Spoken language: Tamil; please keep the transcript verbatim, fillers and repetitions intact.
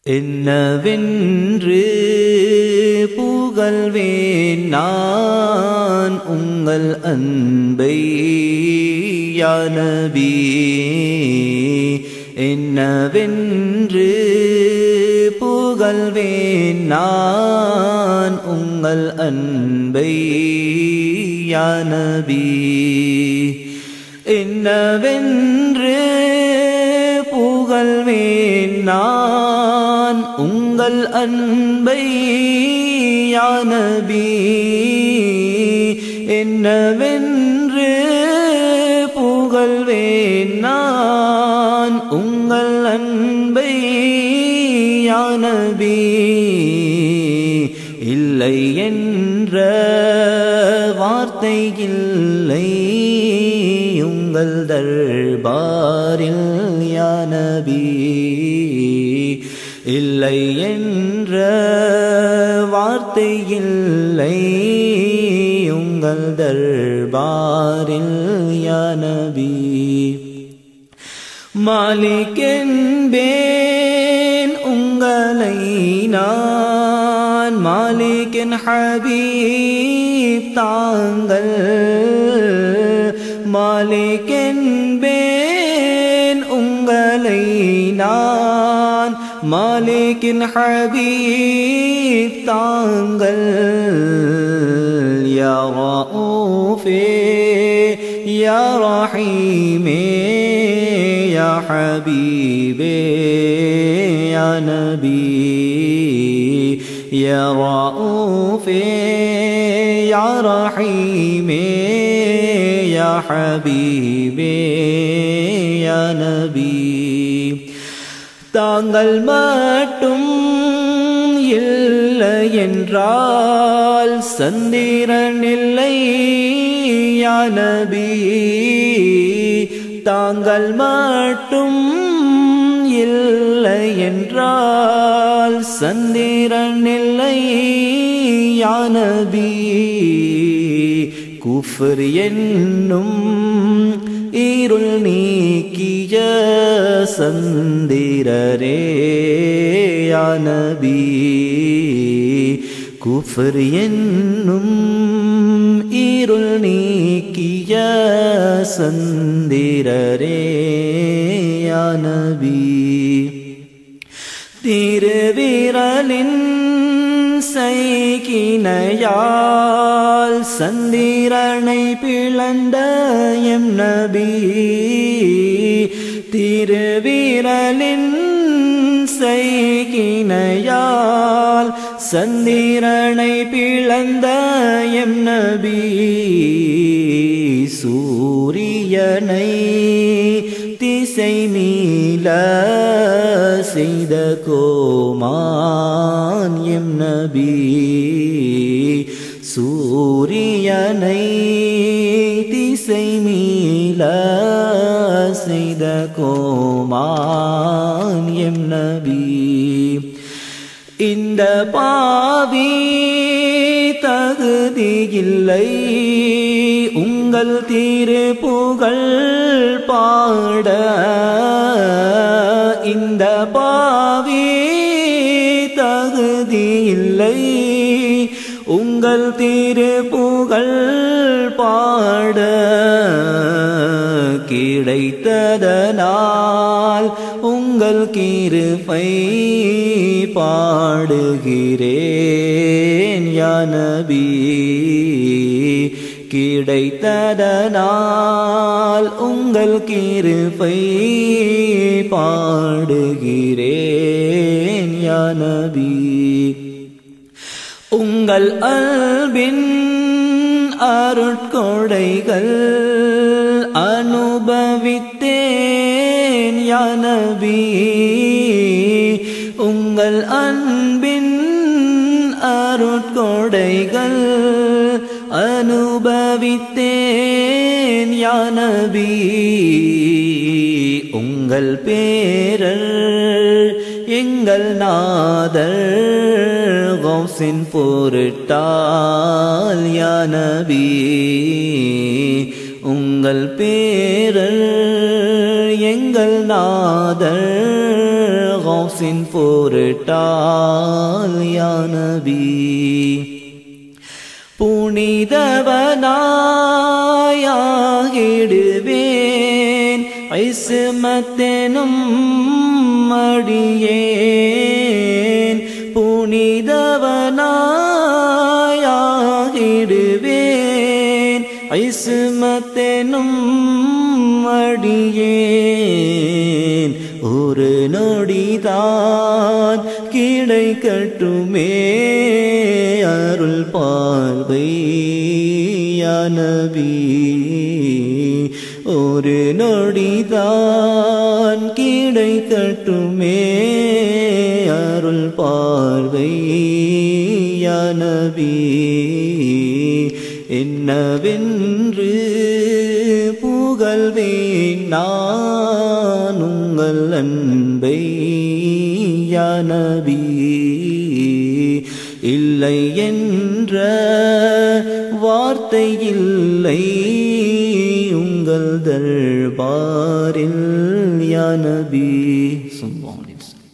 என்னவென்று புகழ்வேன் நான் உங்கள் அன்பை யா நபி. என்னவென்று புகழ்வேன் நான் உங்கள் அன்பை யா நபி. என்னவென்று புகழ்வேன் நான் உங்கள் அன்பை யா நபி. என்னவென்று புகழ்வேன் நான் உங்கள் அன்பை யா நபி. இல்லை என்ற வார்த்தை இல்லை உங்கள் தர்பாரில் யா நபி. இல்லை என்ற வார்த்தை இல்லை உங்கள் தர்பாரில் யா நபி. மாலிக் என்பேன் உங்களை நான், மாலிக்கின் ஹபீப் தாங்கள். மாலிக் என்பேன் உங்களை நான், மாலிக்கின் ஹபீப் தாங்கள். யா ரഊஃபே யா ரஹீமே யா ஹபீபே யா நபி. யா ரഊஃபே யா ரஹீமே யா ஹபீபே யா நபி. தாங்கள் மட்டும் இல்லை என்றால் சந்திரன் இல்லை யா நபி. தாங்கள் மட்டும் இல்லை என்றால் சந்திரன் இல்லை யா நபி. குஃப்ர் என்னும் இருள் நீக்கிய சந்திரரே யா நபி. குஃப்ர் என்னும் இருள் நீக்கிய சந்திரரே யா நபி. திருவிரலின் சைகினையால் சந்திரனை பிளந்த எம் நபி. திருவிரலின் சைகினையால் சந்திரனை பிளந்த எம் நபி. சூரியனை திசை மீள செய்த கோமான் எம் நபி. சூரியனை திசை மீள செய்த கோமான் எம் நபி. இந்த பாவி தகுதியில்லை உங்கள் திருப்புகழ் பாட. இந்த பாவி தகுதியில்லை உங்கள் திருப்புகழ் பாட. கிடைத்ததனால் உங்கள் கிருபை பாடுகிறேன் யா நபி. கிடைத்ததனால் உங்கள் கிருபை பாடுகிறேன் யா நபி. உங்கள் அன்பின் அருட்கொடைகள் அனுபவித்தேன் யா நபி. உங்கள் அன்பின் அருட்கொடைகள் அனுபவித்தேன் யா நபி. உங்கள் பேரர் எங்கள் நாதர் கௌசின் பொருட்டால் யா நபி. உங்கள் பேரர் எங்கள் நாதர் கௌசின் பொருட்டால் யா நபி புனிதவனாயாகிடுவேன் இஸ்மத்தெனும் அடியேன் புனிதவனாயாகிடுவேன் இஸ்மத்தெனும் அடியேன் ஒரு நொடிதான் கிடைக்கட்டுமே அருள் பார்வை யா நபி ஒரு நொடிதான் கிடைக்கட்டுமே அருள் பார்வை யா நபி என்னவென்று புகழ்வேன் நான் உங்கள் அன்பை யா நபி இல்லை என்ற வார்த்தை இல்லை உங்கள் தர்பாரில் யா நபி ஸல்லல்லாஹு அலைஹி வஸல்லம்.